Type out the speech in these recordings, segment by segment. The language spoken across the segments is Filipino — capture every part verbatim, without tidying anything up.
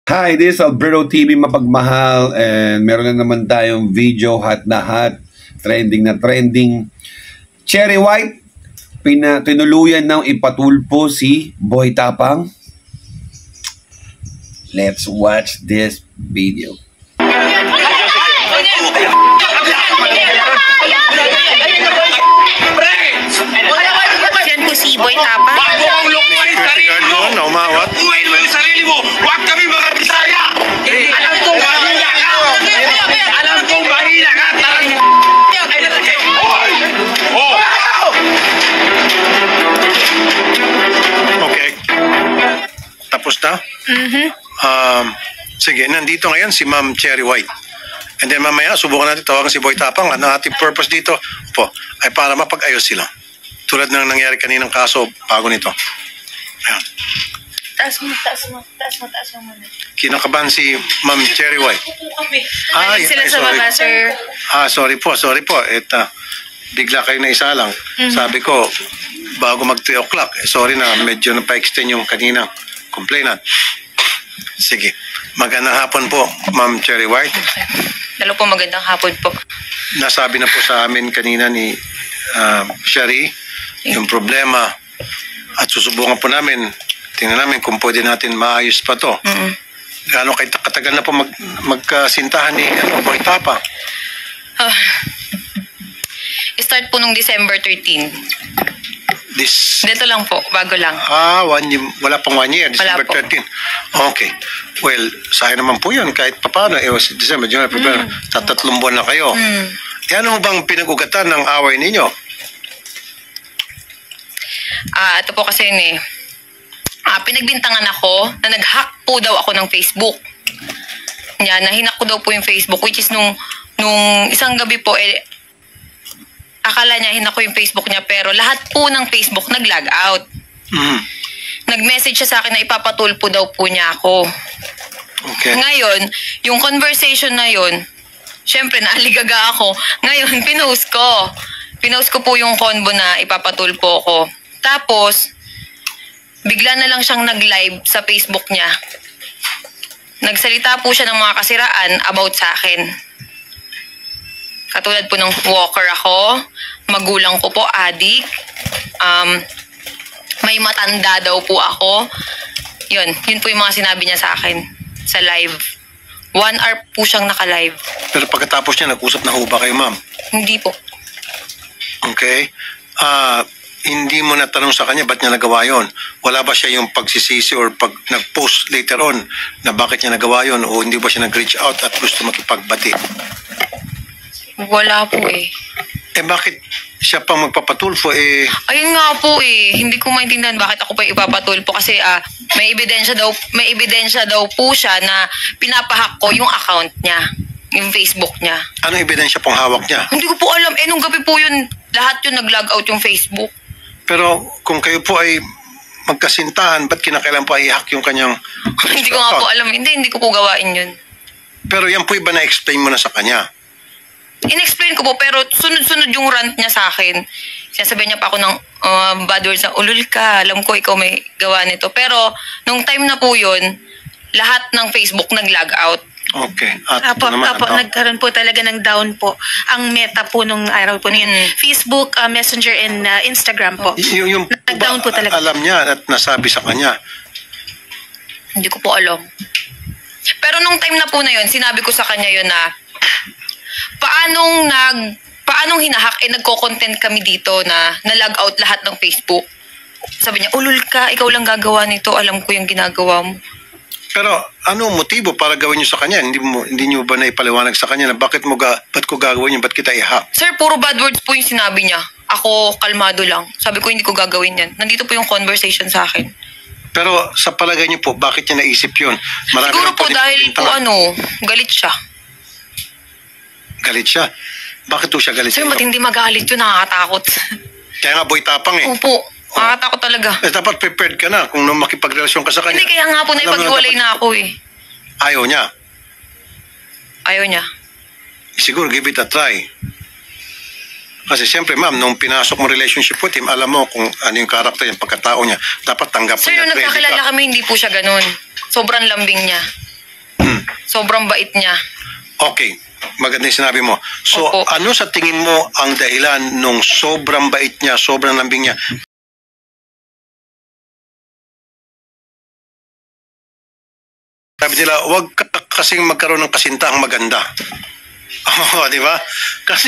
Hi, this is Alberto T V Mapagmahal and meron na naman tayong video hot na hot, trending na trending. Cherry White, pina, tinuluyan ng ipatulpo si Boy Tapang. Let's watch this video. Yan po si Boy Tapang. Bago ang look mo yung sarili mo! Umawat? Buhay mo yung sarili mo! Huwag kami mga Bisaya! Alam kong mahina ka! Alam kong mahina ka! Tarang... Oh! Okay. Tapos na? Mm-hmm. Um, sige, nandito ngayon si Ma'am Cherry White. And then mamaya, subukan natin tawagan si Boy Tapang. Ang ating purpose dito po ay para mapag-ayos sila. Tulad ng nangyari kaninang kaso bago nito. Ayan. Taas mo, taas mo, taas mo, taas mo muna. Kinakabahan si Ma'am Cherry White. Ay, sila ay, sa sorry. baba, sir. Ah, sorry po, sorry po. Et, ah, bigla kayo na isa lang. Mm-hmm. Sabi ko, bago mag three o'clock, eh, sorry na, medyo na-pa-extend yung kaninang complainant. Sige. Magandang hapon po, Ma'am Cherry White. Lalo po magandang hapon po. Nasabi na po sa amin kanina ni uh, Sherry yung problema at susubukan po namin, tingnan namin kung pwede natin maayos pa to. Mm-mm. Gaano kay katagal na po mag, magkasintahan ni ano, Boy Tapang? Ah, start po nung December thirteenth. This, Dito lang po, bago lang. ah, one, year- wala pang one year, December Wala po. thirteenth. Okay. Well, sayang naman po yun, kahit papaano, eh, was December, January, February, tatatlong buwan na kayo. Mm. Eh, ano bang pinag-ugatan ng away ninyo? Ah, ito po kasi yun eh. Ah, pinagbintangan ako na nag-hack po daw ako ng Facebook. Yan, nahinak ko daw po yung Facebook, which is nung, nung isang gabi po, eh, akala niya hinak ko yung Facebook niya, pero lahat po ng Facebook nag-log out. Mhm. Nag-message siya sa akin na ipapatulpo daw po niya ako. Okay. Ngayon, yung conversation na yun, syempre naaligaga ako. Ngayon, pinost ko. Pinost ko po yung convo na ipapatulpo ko. Tapos, bigla na lang siyang nag-live sa Facebook niya. Nagsalita po siya ng mga kasiraan about sa akin. Katulad po ng walker ako, magulang ko po, adik, um, may matanda daw po ako. Yun, yun po yung mga sinabi niya sa akin sa live. One hour po siyang naka-live. Pero pagkatapos niya, nag-usap na ho ba kayo, ma'am? Hindi po. Okay. Ah, hindi mo natanong sa kanya ba't niya nagawa yon? Wala ba siya yung pagsisisi or pag nag-post later on na bakit niya nagawa yon o hindi ba siya nag-reach out at gusto makipagbati? Wala po eh. Eh bakit siya pang magpapatulfo eh? Ayun nga po eh. Hindi ko maintindihan bakit ako pa ipapatulpo kasi ah, may ebidensya daw, may ebidensya daw po siya na pinapahack ko yung account niya, yung Facebook niya. Anong ebidensya pong hawak niya? Hindi ko po alam. Eh, nung gabi po yun, lahat yun nag-log out yung Facebook. Pero kung kayo po ay magkasintahan, ba't kinakailan po ay i-hack yung kanyang Hindi ko nga po alam. Hindi, hindi ko po gawain yun. Pero yan po iba na-explain mo na sa kanya. In-explain ko po, pero sunod-sunod yung rant niya sa akin. Sinasabi niya pa ako ng uh, bad words na, ulul ka, alam ko ikaw may gawa nito. Pero, nung time na po yun, lahat ng Facebook nag-log out. Okay. At Apo, ito naman, apo, ano? nagkaroon po talaga ng down po ang meta po nung araw po na yun. Mm. Facebook, uh, Messenger, and uh, Instagram po. Y- yung, yung Nag-down po talaga. alam niya at nasabi sa kanya. Hindi ko po alam. Pero nung time na po na yun, sinabi ko sa kanya yun na, paanong nag, paanong hinahack, eh nagko-content kami dito na na-log out lahat ng Facebook. Sabi niya, ulul ka, ikaw lang gagawa nito, alam ko yung ginagawa mo. Pero ano ang motibo para gawin niyo sa kanya? Hindi mo hindi niyo ba naipaliwanag sa kanya na bakit mo ga, ba't ko gagawin yun? Ba't kita i-hack? Sir, puro bad words po yung sinabi niya. Ako, kalmado lang. Sabi ko, hindi ko gagawin yan. Nandito po yung conversation sa akin. Pero sa palagay niyo po, bakit niya naisip yun? Marami Siguro nang po pwedeng dahil po pagbintangan. ano, galit siya. Galit siya. Bakit po siya galit Sir, sa inyo? matindi magalit yun, nakakatakot. Kaya nga Boy Tapang eh. Opo, nakakatakot talaga. Eh, dapat prepared ka na kung nung makipagrelasyon ka sa kanya. Hindi, kaya nga po Alam mo naipag-iwalay dapat- na ako eh. Ayaw niya. Ayaw niya. Siguro give it a try. Kasi siyempre ma'am, nung pinasok mo relationship with him, alam mo kung ano yung karakter niya, pagkatao niya. Dapat tanggap Sir, niya. nung ready nagkakilala ka. kami, hindi po siya ganun. Sobrang lambing niya. Sobrang bait niya. Okay, maganda yung sinabi mo. So, Opo. ano sa tingin mo ang dahilan nung sobrang bait niya, sobrang lambing niya? Sabi nila, huwag ka kasing magkaroon ng kasintaang maganda. Oo, di ba? Kasi,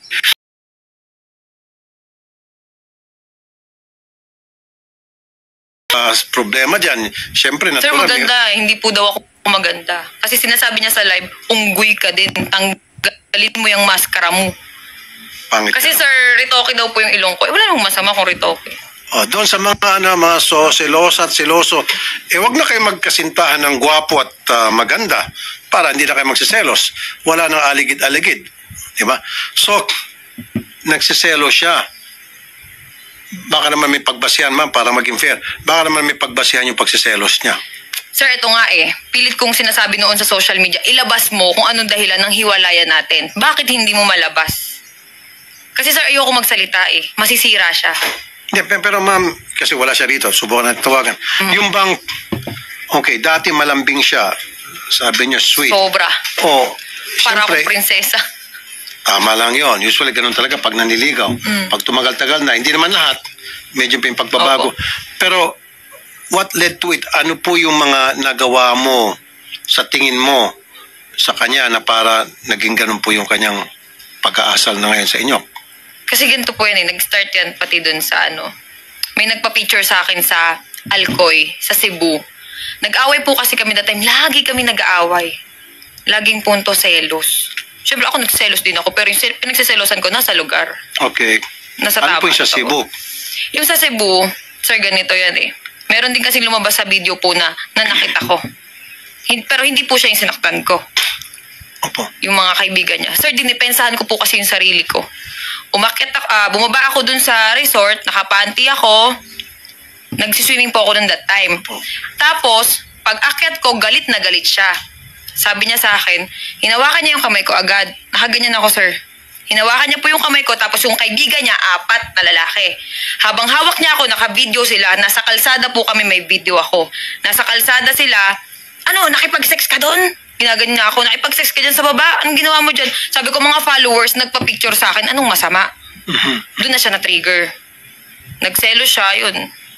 uh, problema dyan, syempre Sir, natural. maganda. Hindi po daw ako maganda. Kasi sinasabi niya sa live, unggoy ka din. Tanggalin mo yung maskara mo. Pangit Kasi yan. sir, ritoke daw po yung ilong ko. Eh, wala namang masama kung ritoke. Oh, doon sa mga ano, mga so, selosa at seloso, eh wag na kayo magkasintahan ng gwapo at ah, maganda para hindi na kayo magsiselos. Wala nang aligid-aligid. Di ba? So, nagsiselo siya. Baka naman may pagbasihan, ma'am, para maging fair. Baka naman may pagbasihan yung pagsiselos niya. Sir, ito nga eh. Pilit kong sinasabi noon sa social media, ilabas mo kung anong dahilan ng hiwalayan natin. Bakit hindi mo malabas? Kasi sir, ayoko magsalita eh. Masisira siya. Hindi, pe- pero ma'am, kasi wala siya rito, subukan natin tawagan. Yung bang, okay, dati malambing siya, sabi niya sweet. Sobra. Oh, Para siyempre, akong prinsesa. tama lang yon. Usually ganun talaga pag naniligaw. Pag tumagal-tagal na, hindi naman lahat, medyo pa yung pagbabago. Opo. Pero, what led to it? Ano po yung mga nagawa mo sa tingin mo sa kanya na para naging ganun po yung kanyang pag-aasal na ngayon sa inyo? Kasi ganito po yan eh. Nag-start yan pati dun sa ano. May nagpa-picture sa akin sa Alcoy, sa Cebu. Nag-away po kasi kami that time. Lagi kami nag-aaway. Laging punto selos. Siyempre ako nagselos din ako. Pero yung sel- pinagsiselosan ko nasa lugar. Okay. Nasa Ano tama. po yung sa ito. Cebu? Yung sa Cebu, sir, ganito yan eh. Meron din kasi lumabas sa video po na nanakit ako. Hin- pero hindi po siya yung sinaktan ko. Opo. Yung mga kaibigan niya. Sir, dinipensahan ko po kasi yung sarili ko. Umakyat ako, ah, bumaba ako dun sa resort, nakapanty ako, nagsiswimming po ako dun that time. Tapos, pag akyat ko, galit na galit siya. Sabi niya sa akin, hinawakan niya yung kamay ko agad. Nakaganyan ako, sir. Hinawakan niya po yung kamay ko, tapos yung kaibigan niya, apat na lalaki. Habang hawak niya ako, naka-video sila. Nasa kalsada po kami, may video ako. Nasa kalsada sila, ano, nakipag-sex ka doon? Ginaganyan niya ako, nakipag-sex ka dyan sa baba? Anong ginawa mo dyan? Sabi ko, mga followers, nagpa-picture sa akin, anong masama? Doon na siya na-trigger. Nagselo siya, yun.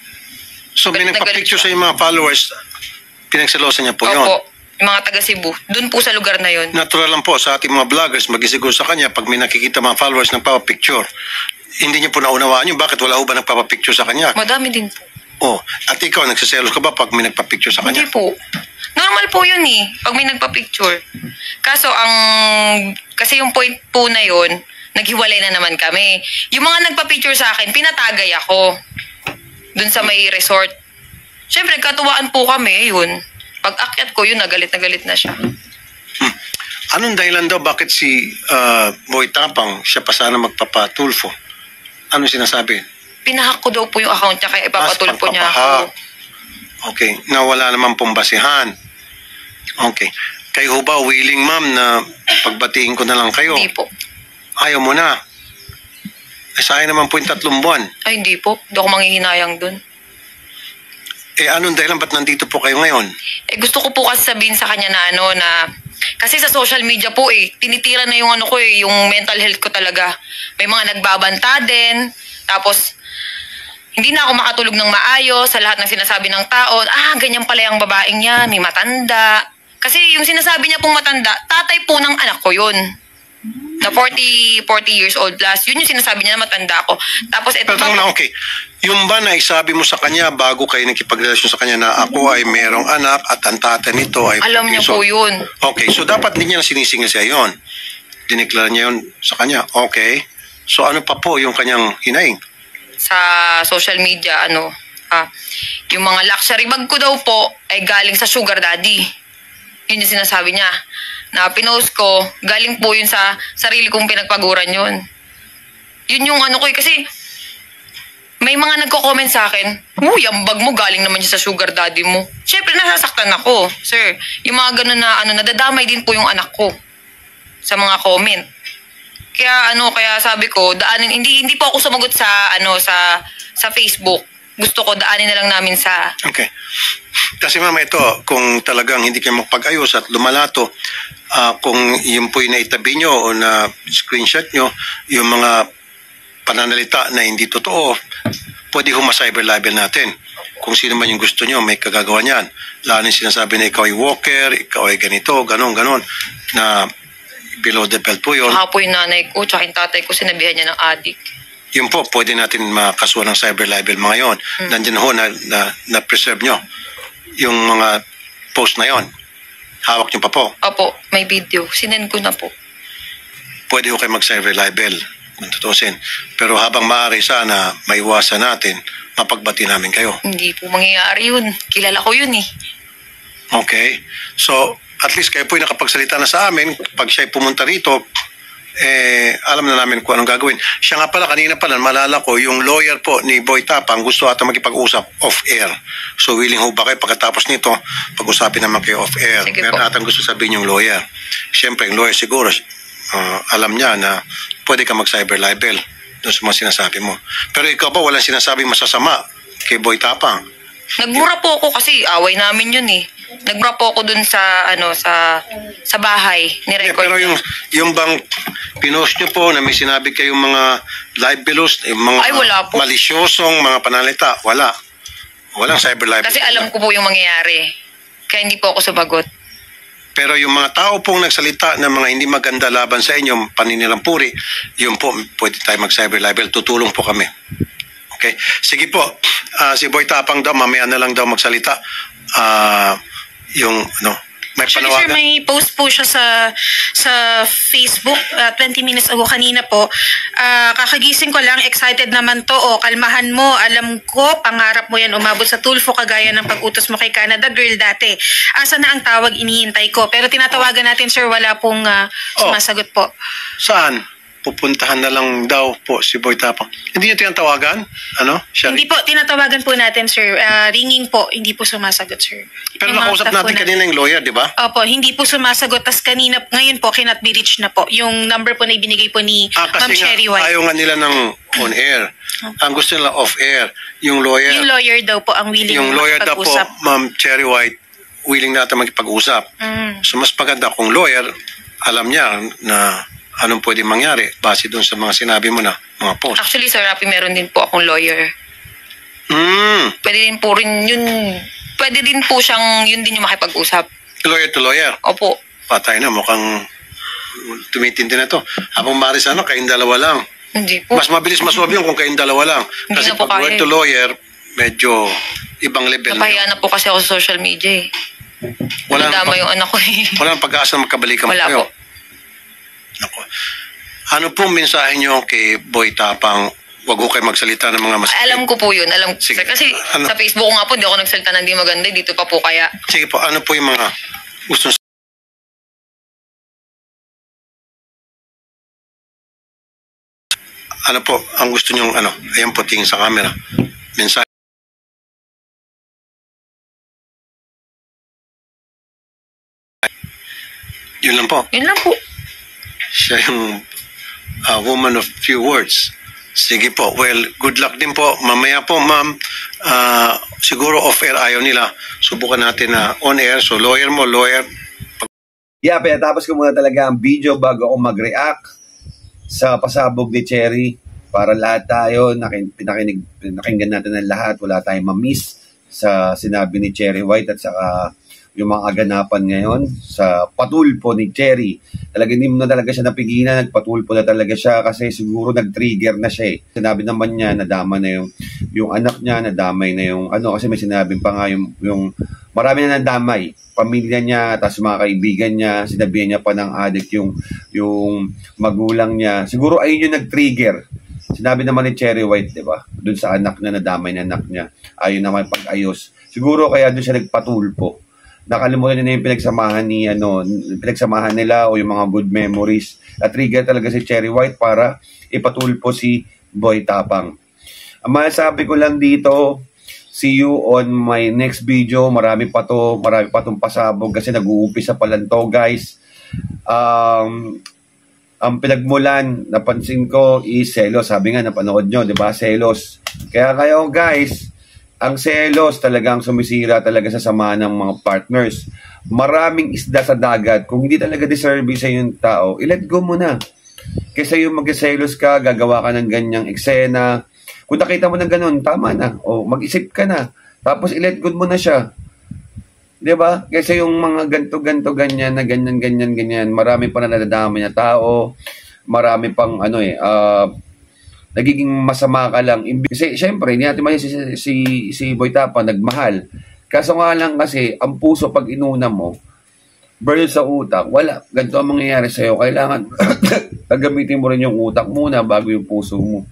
So, may Galit na nagpa-picture galit sa yung mga followers, pinagselosan niya po yun. Opo, yung mga taga Cebu. Doon po sa lugar na yun. Natural lang po sa ating mga vloggers, magisiguro sa kanya pag may nakikita mga followers ng papa-picture. Hindi niyo po naunawaan yun. Bakit wala ho ba nagpapa-picture sa kanya? Madami din po. Oh, at ikaw, nagsiselos ka ba pag may nagpa-picture sa Hindi kanya? po. Normal po yun eh, pag may nagpa-picture. Kaso ang, kasi yung point po na yun, naghiwalay na naman kami. Yung mga nagpa-picture sa akin, pinatagay ako. Dun sa may resort. Siyempre, katuwaan po kami, yun. Pag akyat ko, yun, nagalit na galit na siya. Hmm. Anong dahilan daw bakit si ah, Boy Tapang, siya pa sana magpapatulfo? Ano sinasabi? Pinahak ko daw po yung account niya, kaya ipapatulpo niya ako. pagpapahak. Okay, na wala naman pong basihan. Okay. Kayo ho ba willing, ma'am, na pagbatiin ko na lang kayo? Hindi po. Ayaw mo na. Eh, sayang naman po yung tatlong buwan. Ay, hindi po. Hindi ako manghihinayang dun. Eh, anong dahilan ba't nandito po kayo ngayon? Eh, gusto ko po kasi sabihin sa kanya na ano, na... Kasi sa social media po eh, tinitira na yung ano ko eh, yung mental health ko talaga. May mga nagbabanta din. Tapos, hindi na ako makatulog ng maayos sa lahat ng sinasabi ng tao. Ah, ganyan pala yung babaeng yan, may matanda. Kasi yung sinasabi niya pong matanda, tatay po ng anak ko yun. Na forty, forty years old plus. Yun yung sinasabi niya na matanda ako. Tapos ito Pero tanong na, okay. Yung ba na isabi mo sa kanya bago kayo nakipagrelasyon sa kanya na ako ay merong anak at ang tatay nito ay... alam niya so, po yun. Okay, so dapat hindi niya na sinisingil siya yun. Dineklara niya yun sa kanya. Okay. So ano pa po yung kanyang hinaing? Sa social media, ano, ah, yung mga luxury bag ko daw po ay galing sa sugar daddy. Yun yung sinasabi niya. Na pinost ko, galing po yun sa sarili kong pinagpaguran yun. Yun yung ano ko eh, kasi may mga nagko-comment sa akin, uy, ang bag mo galing naman siya sa sugar daddy mo. Siyempre, nasasaktan ako, sir. Yung mga ganun na, ano, nadadamay din po yung anak ko sa mga comment. Kaya, ano, kaya sabi ko, daanin, hindi, hindi po ako sumagot sa, ano, sa, sa Facebook. gusto ko daanin na lang namin sa... Okay. Kasi mama, ito, kung talagang hindi kayo magpag-ayos at lumalato, uh, kung yun po'y naitabi nyo o na screenshot nyo, yung mga pananalita na hindi totoo, pwede huma-cyber libel natin. Kung sino man yung gusto nyo, may kagagawa niyan. Lalo yung sinasabi na ikaw ay walker, ikaw ay ganito, ganon, ganon, na below the belt po yun. Saka po yung nanay ko, tsaka yung tatay ko, sinabihan niya ng adik. Yun po, pwede natin makasuhan ng cyber libel mga yon. Mm. Nandiyan ho na, na, na preserve nyo yung mga post na yon. Hawak nyo pa po. Opo, may video. Sinend ko na po. Pwede ho kayo mag-cyber libel kung tutusin. Pero habang maaari sana, maiwasan natin, mapagbati namin kayo. Hindi po mangyayari yun. Kilala ko yun eh. Okay. So, at least kayo po'y nakapagsalita na sa amin. Pag siya'y pumunta rito, eh, alam na namin kung anong gagawin. Siya nga pala, kanina pala, malala ko, yung lawyer po ni Boy Tapang gusto ata makipag-usap off-air. So, willing ho ba kayo pagkatapos nito, pag-usapin naman kayo off-air? Sige Meron po. atang gusto sabihin yung lawyer. Siyempre, yung lawyer siguro, uh, alam niya na pwede ka mag-cyber libel doon sa mga sinasabi mo. Pero ikaw ba, walang sinasabing masasama kay Boy Tapang? Nagmura po ako kasi away namin yun eh. Nagmura po ako dun sa, ano, sa, sa bahay. Yeah, Ni-record pero yung, yung bang pinost nyo po na may sinabi kayong mga live belows, yung mga Ay, wala po. malisyosong mga panalita, wala. Walang cyber live. Kasi alam ko po yung mangyayari. Kaya hindi po ako sumagot. Pero yung mga tao pong nagsalita ng mga hindi maganda laban sa inyo, paninilang puri, yun po, pwede tayo mag-cyber libel. Tutulong po kami. Okay? Sige po, uh, si Boy Tapang daw, mamaya na lang daw magsalita. Ah... Uh, yung ano may Actually, panawagan. sir, may post po siya sa sa Facebook uh, twenty minutes ago kanina po. Uh, kakagising ko lang, excited naman to. O, kalmahan mo. Alam ko, pangarap mo yan umabot sa Tulfo kagaya ng pag-utos mo kay Canada Girl dati. Asa na ang tawag, inihintay ko. Pero tinatawagan natin, sir, wala pong uh, sumasagot po. Saan? Pupuntahan na lang daw po si Boy Tapang. Hindi niyo tinatawagan? Ano? Siya, Hindi po, tinatawagan po natin, sir. Uh, ringing po, hindi po sumasagot, sir. pero Yung mga nakausap staff po natin kanina yung lawyer, di ba? Opo, hindi po sumasagot. Tas kanina, ngayon po, cannot be reached na po. Yung number po na ibinigay po ni Ah, Ma'am kasi Cherry nga, White. ayaw nga nila ng on-air. Ang gusto nila off-air. Yung lawyer, Yung lawyer daw po ang willing yung lawyer daw po, makipag-usap. Ma'am Cherry White, willing natin magkipag-usap. Mm. So mas maganda kung lawyer, alam niya na anong pwede mangyari base doon sa mga sinabi mo na mga post. Actually, Sir Rapi, meron din po akong lawyer. Mm. Pwede din po rin yun, pwede din po siyang, yun din yung makipag-usap. Lawyer to lawyer. Opo. Patay na, mukhang tumitindi na to. Habang maaari sana, kayong dalawa lang. Hindi po. Mas mabilis masolve yun kung kayong dalawa lang. Hindi Kasi na po pag kaya lawyer to eh. lawyer, medyo ibang level na. Napahiya na po kasi ako sa social media eh. Wala nang Nadama pag- yung anak ko eh. Wala nang pag-asa na magkabalikan mo Wala kayo. po. Naku. Ano pong mensahe nyo kay Boy Tapang? Huwag ko kayo magsalita ng mga masakit. Alam ko po yun. Alam ko. Sige. Kasi Ano? sa Facebook ko nga po, hindi ako nagsalita ng di maganda. Dito pa po kaya. Sige po, ano po yung mga gusto ano po ang gusto nyong ano? Ayan po, tingin sa camera. Mensahe. Yun lang po. Yun lang po. Siya yung uh, woman of few words. Sige po. Well, good luck din po. Mamaya po, ma'am, uh, siguro off-air ayaw nila. Subukan natin na on-air. So, lawyer mo, lawyer. Yeah, pinatapos ko muna talaga ang video bago ako mag-react sa pasabog ni Cherry para lahat tayo, nakin, pinakinig, pinakinggan natin ng lahat, wala tayong ma-miss sa sinabi ni Cherry White at saka yung mga aganapan ngayon sa patulpo ni Cherry. Talaga hindi mo na talaga siya napigilan, nagpatulpo na talaga siya kasi siguro nag-trigger na siya eh. Sinabi naman niya, nadama na yung, yung anak niya, nadamay na yung ano, kasi may sinabi pa nga yung, yung marami na nadamay. Pamilya niya, tapos mga kaibigan niya, sinabihan niya pa ng addict yung, yung magulang niya. Siguro ayun yung nag-trigger. Sinabi naman ni Cherry White, di ba? Doon sa anak niya, nadamay na anak niya. Ayun naman pag-ayos. Siguro kaya doon siya nagpatulpo. Nakalimutan niya na yung pinagsamahan ni ano, pinagsamahan nila o yung mga good memories. Na-trigger talaga si Cherry White para ipatulpo si Boy Tapang. Ang masasabi ko lang dito, see you on my next video. Marami pa to, marami pa tong pasabog kasi nag-uumpisa pa lang to, guys. Um, ang pinagmulan, napansin ko is selos. Sabi nga, napanood nyo, di ba? Selos. Kaya kayo, guys, ang selos talagang sumisira talaga sa samahan ng mga partners. Maraming isda sa dagat. Kung hindi talaga deserve sa yung tao, i-let go mo na. Kaysa yung magselos ka, gagawa ka ng ganyang eksena. Kung nakita mo ng ganun, tama na. O mag-isip ka na. Tapos i-let go mo na siya. Diba? Kasi yung mga ganto-ganto ganyan na ganyan ganyan ganyan, marami pa na nadadami na tao, marami pang ano eh, uh, nagiging masama ka lang. Kasi syempre, hindi natin si, si, si Boy Tapang nagmahal. Kaso nga lang kasi, ang puso pag inuna mo, burn sa utak, wala. Ganito ang mangyayari sa'yo. Kailangan gagamitin mo rin yung utak muna bago yung puso mo.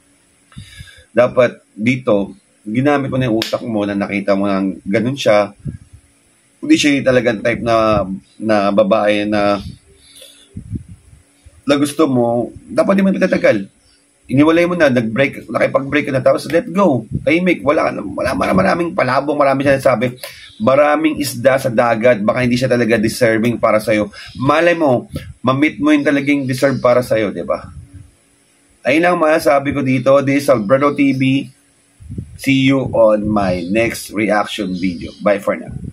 Dapat dito, ginamit mo na yung utak mo na nakita mo na ganun siya. Hindi siya talagang type na na babae na na gusto mo, dapat di mo pitatagal. Iniwalay mo na, nag-break, nakipag-break ka na, tapos let go. Tahimik, wala, wala, wala maraming palabong, maraming siya nasabi. Maraming isda sa dagat, baka hindi siya talaga deserving para sa'yo. Malay mo, ma-meet mo yung talagang deserve para sa'yo, di ba? Ayun lang masasabi ko dito. This is Albrado T V. See you on my next reaction video. Bye for now.